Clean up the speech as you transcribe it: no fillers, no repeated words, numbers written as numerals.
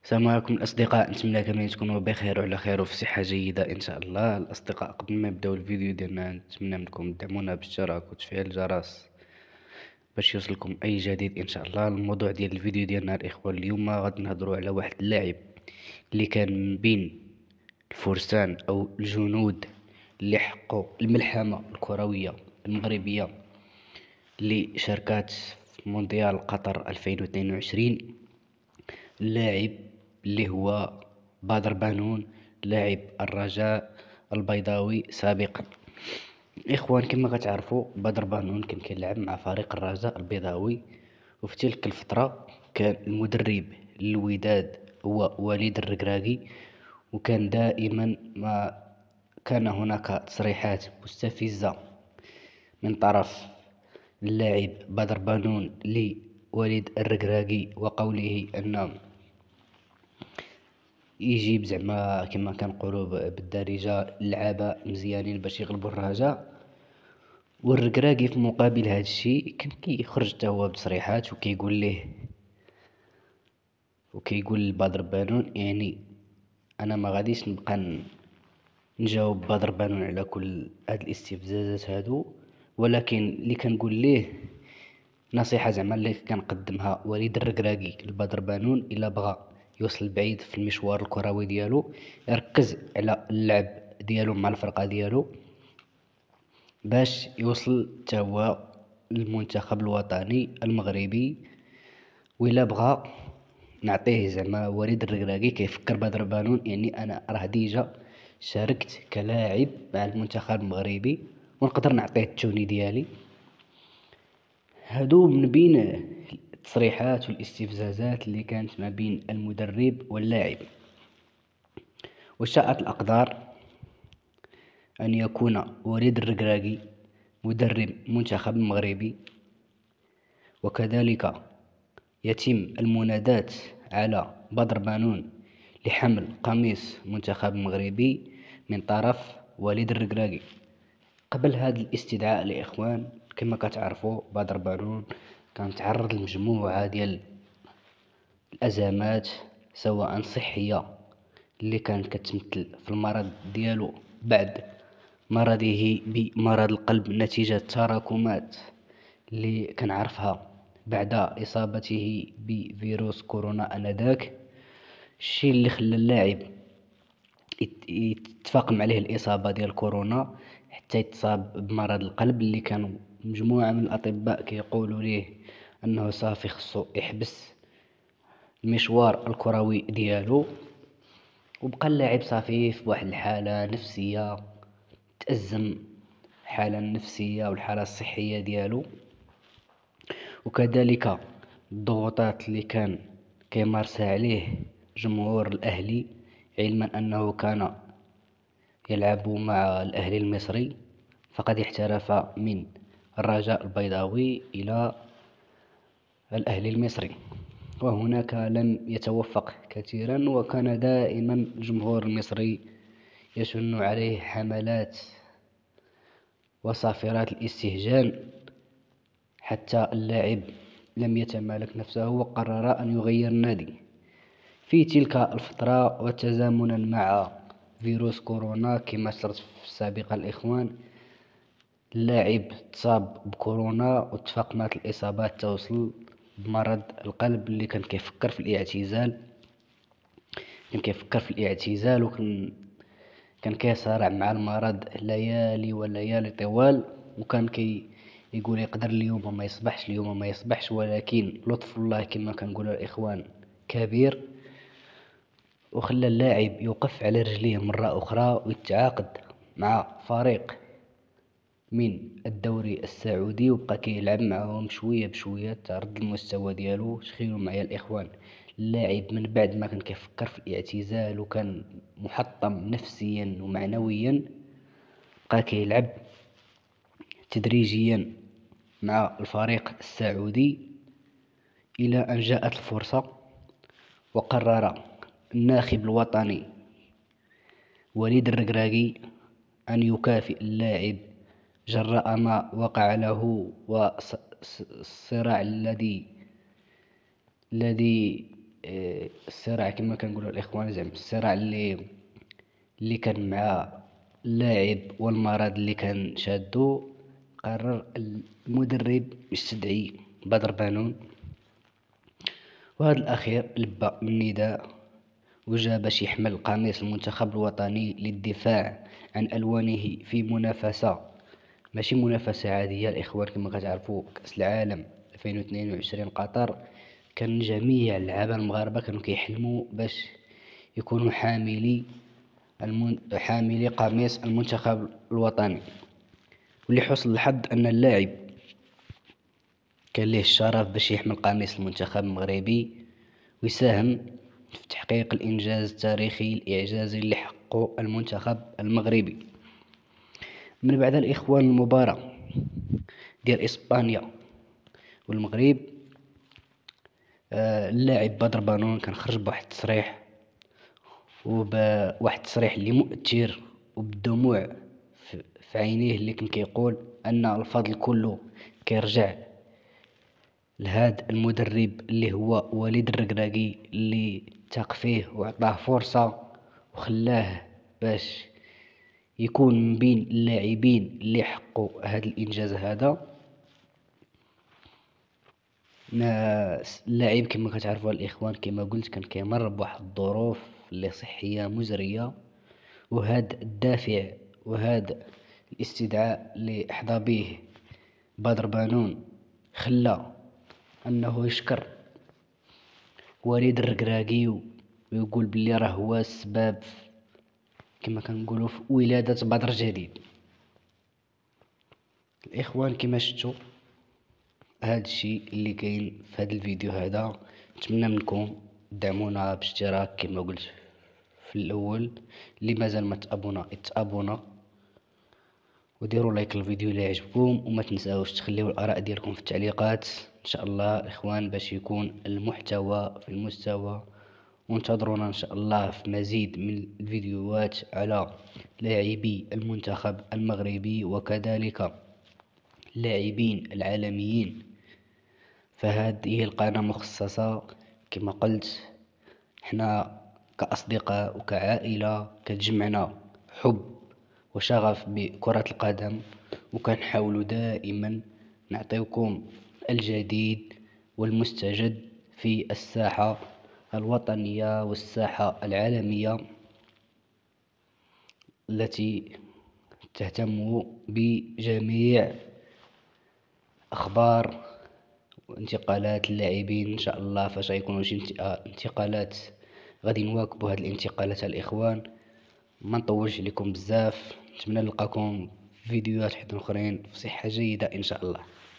السلام عليكم الأصدقاء، نتمنى كاملين تكونوا بخير وعلى خير وفي صحة جيدة إن شاء الله. الأصدقاء، قبل ما نبداو الفيديو ديالنا نتمنى منكم تدعمونا بالاشتراك وتفعيل الجرس باش يوصلكم أي جديد إن شاء الله. الموضوع ديال الفيديو ديالنا الإخوان، اليوم غادي نهضروا على واحد اللاعب اللي كان من بين الفرسان أو الجنود اللي حقوا الملحمة الكروية المغربية اللي شاركات في مونديال قطر 2022. اللاعب اللي هو بدر بانون، لاعب الرجاء البيضاوي سابقا. اخوان، كما غتعرفوا بدر بانون كان كيلعب مع فريق الرجاء البيضاوي، وفي تلك الفترة كان المدرب للوداد هو وليد الركراكي، وكان دائما ما كان هناك تصريحات مستفزة من طرف اللاعب بدر بانون لوليد الركراكي، وقوله أن يجيب زعما كما كنقولوا بالدارجة اللعابة مزيانين باش يغلبوا الرجاء. والركراكي في مقابل هذا الشيء كان كيخرج حتى هو بتصريحات وكيقول لبدر بانون، يعني انا ما غاديش نبقى نجاوب بدر بانون على كل هاد الاستفزازات هادو، ولكن اللي كنقول ليه نصيحة زعما اللي كنقدمها وليد الركراكي لبدر بانون، الا بغى يوصل بعيد في المشوار الكروي ديالو يركز على اللعب ديالو مع الفرقة ديالو باش يوصل حتى هو للمنتخب الوطني المغربي. وإلا بغى نعطيه زعما وليد الركراكي كيفكر بدر بانون، يعني انا راه ديجا شاركت كلاعب مع المنتخب المغربي ونقدر نعطيه التوني ديالي. هادو من بين التصريحات والاستفزازات اللي كانت ما بين المدرب واللاعب. وشاءت الأقدار أن يكون وليد الركراكي مدرب منتخب المغربي، وكذلك يتم المنادات على بدر بانون لحمل قميص منتخب المغربي من طرف وليد الركراكي. قبل هذا الاستدعاء الإخوان، كما كتعرفوا بدر بانون كان تعرض لمجموعة ديال الأزمات سواء صحية اللي كانت كتمثل في المرض ديالو بعد مرضه بمرض القلب نتيجة تراكمات اللي كنعرفها بعد إصابته بفيروس كورونا آنذاك، الشيء اللي خلى اللاعب يتفاقم عليه الإصابة ديال كورونا حتى يتصاب بمرض القلب، اللي كانوا مجموعة من الأطباء كيقولوا ليه أنه صافي خصو يحبس المشوار الكروي ديالو. وبقى اللاعب صافي في واحد الحالة نفسية، تأزم الحالة النفسية والحالة الصحية ديالو، وكذلك الضغوطات اللي كان كيمارسها عليه جمهور الأهلي، علما أنه كان يلعب مع الأهلي المصري، فقد احترف من الرجاء البيضاوي إلى الأهلي المصري، وهناك لم يتوفق كثيرا، وكان دائما الجمهور المصري يشن عليه حملات وصافرات الاستهجان، حتى اللاعب لم يتمالك نفسه وقرر أن يغير النادي. في تلك الفترة وتزامنا مع فيروس كورونا كما اشرت في السابق الإخوان، اللاعب تصاب بكورونا وتفاقمت الإصابات توصل بمرض القلب، اللي كان كيفكر في الاعتزال كان كيصارع مع المرض ليالي وليالي طوال، وكان يقول يقدر اليوم ما يصبحش، ولكن لطف الله كما كنقول الإخوان كبير، وخلى اللاعب يوقف على رجليه مرة أخرى ويتعاقد مع فريق من الدوري السعودي، وبقى كيلعب معهم شوية بشوية تعرض المستوى ديالو. تخيلوا معايا الإخوان، اللاعب من بعد ما كان كيفكر في الاعتزال وكان محطم نفسيا ومعنويا، بقى كيلعب تدريجيا مع الفريق السعودي إلى أن جاءت الفرصة، وقرر الناخب الوطني وليد الركراكي أن يكافئ اللاعب جراء ما وقع له والصراع الذي الصراع كما كنقولوا الاخوان، زعما الصراع اللي كان مع اللاعب والمرض اللي كان شادو، قرر المدرب يستدعي بدر بانون، وهذا الأخير لبى النداء وجا باش يحمل قميص المنتخب الوطني للدفاع عن ألوانه في منافسة، ماشي منافسة عادية الإخوان. كما كتعرفوا كأس العالم 2022 قطر، كان جميع اللعابة المغاربة كانوا كيحلموا باش يكونوا حاملي قميص المنتخب الوطني. ولحسن الحظ أن اللاعب كان ليه الشرف باش يحمل قميص المنتخب المغربي ويساهم في تحقيق الإنجاز التاريخي الإعجازي اللي حققه المنتخب المغربي. من بعد الإخوان المباراة ديال إسبانيا والمغرب، اللاعب بدر بانون كان خرج بواحد التصريح، وبواحد التصريح اللي مؤثر وبالدموع في عينيه، اللي كان كيقول أن الفضل كله كيرجع لهذا المدرب اللي هو وليد الركراكي، اللي ثق فيه وعطاه فرصة وخلاه باش يكون من بين اللاعبين اللي حققوا هذا الإنجاز هذا. اللاعب كما كتعرفوا الإخوان كما قلت كان كيمر بواحد الظروف اللي صحية مزرية، وهذا الدافع وهذا الاستدعاء اللي أحظى به بدر بانون خلى أنه يشكر وليد الركراكي ويقول بلي راه هو السبب كما كنقولوا في ولادة بدر جديد. الإخوان كما شفتوا هذا الشيء اللي كاين في هذا الفيديو هذا، نتمنى منكم دعمونا باشتراك كما قلت في الاول، اللي مازال ما تابونا وديروا لايك للفيديو اللي عجبكم، وما تنساوش تخليوا الاراء ديالكم في التعليقات ان شاء الله الاخوان، باش يكون المحتوى في المستوى. وانتظرونا ان شاء الله في مزيد من الفيديوهات على لاعبي المنتخب المغربي وكذلك اللاعبين العالميين. فهذه القناة مخصصة كما قلت، احنا كأصدقاء وكعائلة كتجمعنا حب وشغف بكرة القدم، وكنحاولوا دائما نعطيكم الجديد والمستجد في الساحة الوطنية والساحة العالمية التي تهتم بجميع أخبار وانتقالات اللاعبين. ان شاء الله فاش غيكونوا شي انتقالات غادي نواكبوا هاد الانتقالات الاخوان. ما نطولش لكم بزاف، نتمنى نلقاكم في فيديوهات اخرين في صحة جيدة ان شاء الله.